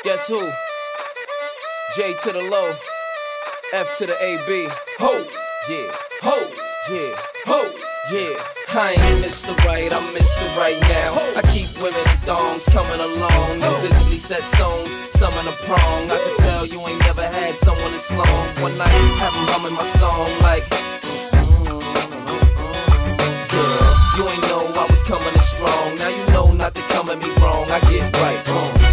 Guess who? J to the low, F to the AB. Ho, yeah, ho, yeah, ho, yeah. I ain't Mr. Right, I'm Mr. Right now. I keep women thongs coming along. Invisibly set stones, some in a prong. I can tell you ain't never had someone this long. One night, have them humming my song like girl, you ain't know I was coming in strong. Now you know not to come at me wrong. I get right.